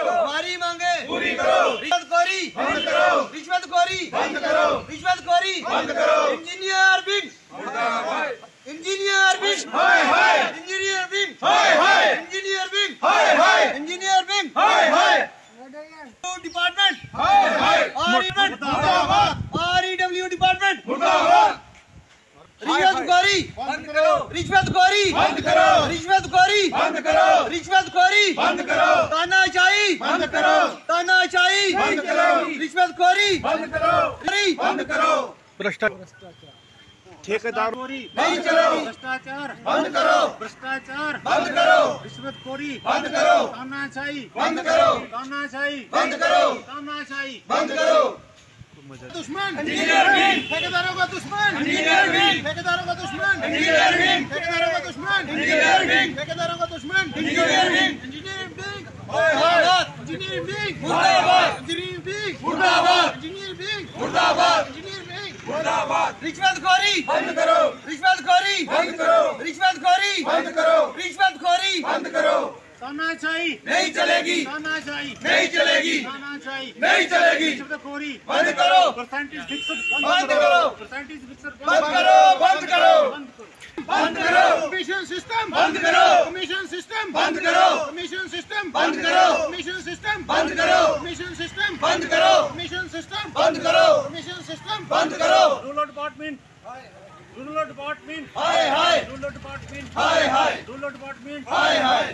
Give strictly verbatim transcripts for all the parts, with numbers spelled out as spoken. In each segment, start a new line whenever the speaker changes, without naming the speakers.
हमारी मांगे पूरी करो। रिश्वतखोरी बंद करो। रिश्वतखोरी बंद करो। रिश्वतखोरी बंद करो। इंजीनियर विंग मुर्दाबाद। इंजीनियर विंग हाय हाय। इंजीनियर विंग हाय हाय। इंजीनियर विंग हाय हाय। इंजीनियर विंग हाय हाय। डिपार्टमेंट हाय हाय। मुर्दाबाद। आरईडब्ल्यू डिपार्टमेंट मुर्दाबाद। रिश्वतखोरी बंद करो। रिश्वतखोरी बंद करो। रिश्वतखोरी बंद करो। रिश्वतखोरी बंद करो। तानाशाही बंद करो। तानाशाही बंद करो। रिश्वतखोरी बंद करो। बंद करो। भ्रष्टाचार ठेकेदार नहीं चलेगी। भ्रष्टाचार बंद करो। भ्रष्टाचार बंद करो। रिश्वतखोरी बंद करो। तानाशाही बंद करो। तानाशाही बंद करो। तानाशाही बंद करो। दुश्मन इंजीनियर विंग। ठेकेदारों का दुश्मन इंजीनियर विंग। ठेकेदारों का दुश्मन इंजीनियर विंग। ठेकेदारों का दुश्मन इंजीनियर विंग। ठेकेदारों का दुश्मन इंजीनियर विंग। इंजीनियर विंग मुर्दाबाद। इंजीनियर विंग मुर्दाबाद। इंजीनियर विंग मुर्दाबाद। इंजीनियर विंग मुर्दाबाद। इंजीनियर विंग मुर्दाबाद। रिश्वतखोरी बंद करो। रिश्वतखोरी बंद करो। रिश्वतखोरी बंद करो। रिश्वतखोरी बंद करो। तानाशाही नहीं चलेगी। तानाशाही नहीं चलेगी। तानाशाही नहीं चलेगी। रिश्वतखोरी बंद करो। परसेंटेज फिक्स्ड बंद करो। परसेंटेज फिक्स्ड बंद करो। बंद करो। बंद करो। कमीशन सिस्टम बंद करो। कमीशन सिस्टम बंद करो। कमीशन सिस्टम बंद करो। कमीशन सिस्टम बंद करो। कमीशन सिस्टम बंद करो। कमीशन सिस्टम बंद करो। कमीशन सिस्टम बंद करो। रूरल डिपार्टमेंट रूरल डिपार्टमेंट हाय हाय। रूरल डिपार्टमेंट हाय हाय। रूरल डिपार्टमेंट हाय हाय।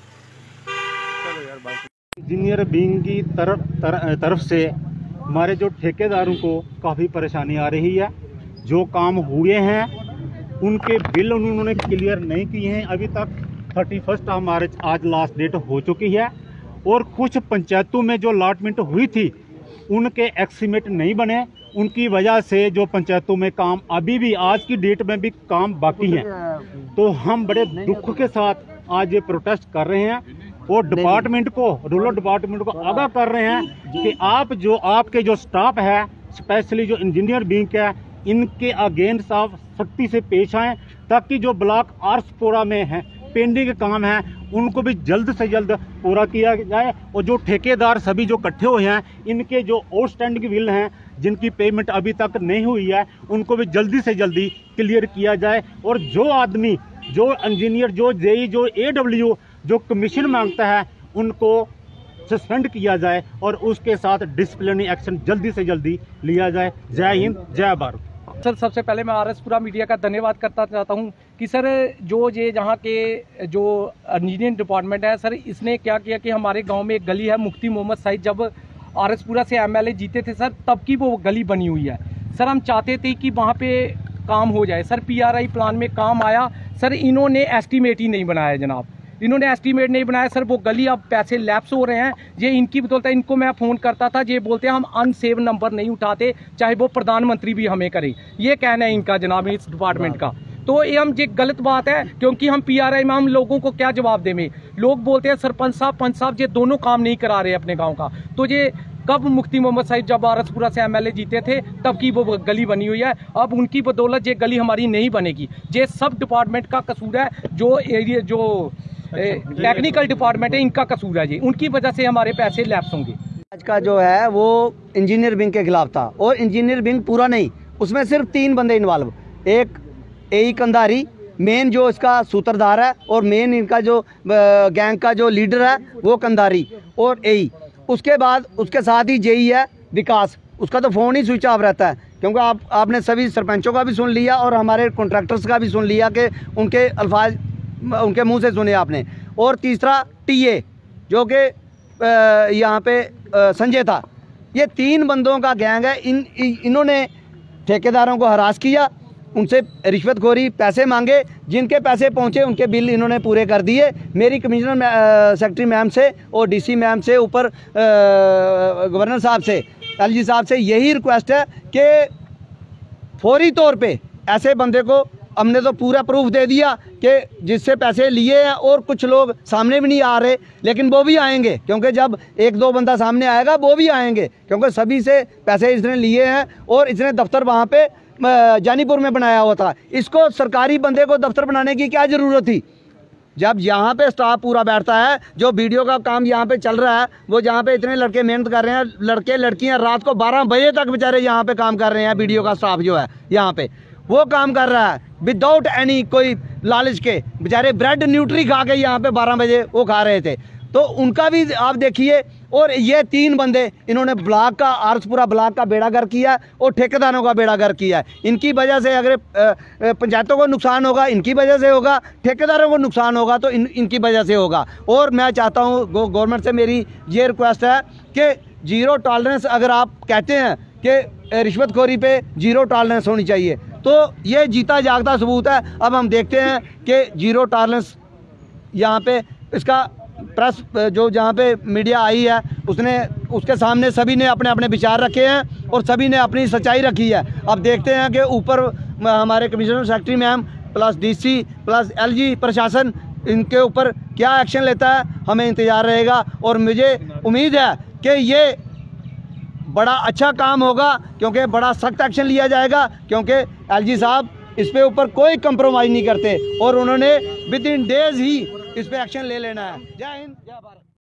इंजीनियर विंग की तरफ तर, तरफ से हमारे जो ठेकेदारों को काफ़ी परेशानी आ रही है। जो काम हुए हैं उनके बिल उन्होंने क्लियर नहीं किए हैं अभी तक। थर्टी फर्स्ट हमारे आज लास्ट डेट हो चुकी है और कुछ पंचायतों में जो अलॉटमेंट हुई थी उनके एस्टीमेट नहीं बने। उनकी वजह से जो पंचायतों में काम अभी भी आज की डेट में भी काम बाकी है। तो हम बड़े दुख के साथ आज ये प्रोटेस्ट कर रहे हैं और डिपार्टमेंट को रूरल डिपार्टमेंट को आगाह कर रहे हैं कि आप जो आपके जो स्टाफ है स्पेशली जो इंजीनियर विंग है इनके अगेंस्ट आप सख्ती से पेश आएँ ताकि जो ब्लॉक आरसपुरा में है पेंडिंग काम है उनको भी जल्द से जल्द पूरा किया जाए। और जो ठेकेदार सभी जो इकट्ठे हुए हैं इनके जो आउटस्टैंडिंग बिल हैं जिनकी पेमेंट अभी तक नहीं हुई है उनको भी जल्दी से जल्दी क्लियर किया जाए। और जो आदमी जो इंजीनियर जो जेई जो एडब्ल्यू जो कमीशन मांगता है उनको सस्पेंड किया जाए और उसके साथ डिसिप्लिनरी एक्शन जल्दी से जल्दी लिया जाए। जय हिंद जय भारत।
सर सबसे पहले मैं आरएसपुरा मीडिया का धन्यवाद करता चाहता हूं कि सर जो ये यहाँ के जो इंजीनियरिंग डिपार्टमेंट है सर इसने क्या किया कि हमारे गांव में एक गली है मुफ्ती मोहम्मद साहिद जब आरएसपुरा से एमएलए जीते थे सर तब की वो गली बनी हुई है। सर हम चाहते थे कि वहाँ पे काम हो जाए। सर पीआरआई प्लान में काम आया सर इन्होंने एस्टीमेट ही नहीं बनाया जनाब। इन्होंने एस्टीमेट नहीं बनाया सर। वो गली अब पैसे लैप्स हो रहे हैं। ये इनकी बदौलत है। इनको मैं फ़ोन करता था ये बोलते हैं हम अनसेव नंबर नहीं उठाते चाहे वो प्रधानमंत्री भी हमें करे। ये कहना है इनका जनाब इस डिपार्टमेंट का। तो ये हम ये गलत बात है क्योंकि हम पीआरआई में हम लोगों को क्या जवाब देंगे। लोग बोलते हैं सरपंच साहब पंच साहब ये दोनों काम नहीं करा रहे अपने गाँव का। तो ये कब मुफ्ती मोहम्मद साहिब जब आरएसपुरा से एमएलए जीते थे तब की वो गली बनी हुई है। अब उनकी बदौलत ये गली हमारी नहीं बनेगी। ये सब डिपार्टमेंट का कसूर है। जो एरिया जो टेक्निकल डिपार्टमेंट है इनका कसूर है जी। उनकी वजह से हमारे पैसे लैप्स होंगे।
आज का जो है वो इंजीनियर विंग के खिलाफ था और इंजीनियर विंग पूरा नहीं उसमें सिर्फ तीन बंदे इन्वॉल्व। एक एई कंधारी मेन जो इसका सूत्रधार है और मेन इनका जो गैंग का जो लीडर है वो कंधारी और एई। उसके बाद उसके साथ ही जेई है विकास। उसका तो फ़ोन ही स्विच ऑफ रहता है क्योंकि आप आपने सभी सरपंचों का भी सुन लिया और हमारे कॉन्ट्रैक्टर्स का भी सुन लिया कि उनके अल्फाज उनके मुंह से सुने आपने। और तीसरा टीए जो कि यहाँ पे संजय था। ये तीन बंदों का गैंग है। इन इन्होंने ठेकेदारों को हरास किया, उनसे रिश्वतखोरी पैसे मांगे, जिनके पैसे पहुँचे उनके बिल इन्होंने पूरे कर दिए। मेरी कमिश्नर सेक्रेटरी मैम से और डीसी मैम से ऊपर गवर्नर साहब से एलजी साहब से यही रिक्वेस्ट है कि फौरी तौर पे ऐसे बंदे को हमने तो पूरा प्रूफ दे दिया कि जिससे पैसे लिए हैं और कुछ लोग सामने भी नहीं आ रहे लेकिन वो भी आएंगे क्योंकि जब एक दो बंदा सामने आएगा वो भी आएंगे क्योंकि सभी से पैसे इसने लिए हैं और इसने दफ्तर वहाँ पे जानीपुर में बनाया हुआ था। इसको सरकारी बंदे को दफ्तर बनाने की क्या ज़रूरत थी? जब यहाँ पे स्टाफ पूरा बैठता है, जो वीडियो का काम यहाँ पे चल रहा है, वो जहाँ पे इतने लड़के मेहनत कर रहे हैं, लड़के लड़कियाँ रात को बारह बजे तक बेचारे यहाँ पे काम कर रहे हैं, वीडियो का स्टाफ जो है यहाँ पे वो काम कर रहा है विदाउट एनी कोई लालच के। बेचारे ब्रेड न्यूट्री खा के यहाँ पे बारह बजे वो खा रहे थे, तो उनका भी आप देखिए। और ये तीन बंदे इन्होंने ब्लॉक का, आरसपुरा ब्लॉक का बेड़ागर किया और ठेकेदारों का बेड़ागर किया है। इनकी वजह से अगर पंचायतों को नुकसान होगा, इनकी वजह से होगा, ठेकेदारों को नुकसान होगा तो इन इनकी वजह से होगा। और मैं चाहता हूँ गवर्नमेंट से मेरी ये रिक्वेस्ट है कि जीरो टॉलरेंस, अगर आप कहते हैं कि रिश्वतखोरी पे जीरो टॉलरेंस होनी चाहिए, तो ये जीता जागता सबूत है। अब हम देखते हैं कि जीरो टॉलरेंस यहाँ पे इसका प्रेस जो जहाँ पे मीडिया आई है उसने उसके सामने सभी ने अपने अपने विचार रखे हैं और सभी ने अपनी सच्चाई रखी है। अब देखते हैं कि ऊपर हमारे commissioner secretary ma'am plus DC plus LG प्रशासन इनके ऊपर क्या एक्शन लेता है, हमें इंतज़ार रहेगा। और मुझे उम्मीद है कि ये बड़ा अच्छा काम होगा, क्योंकि बड़ा सख्त एक्शन लिया जाएगा, क्योंकि एलजी साहब इस पे ऊपर कोई कंप्रोमाइज़ नहीं करते और उन्होंने विद इन डेज ही इस पे एक्शन ले लेना है। जय हिंद, जय भारत।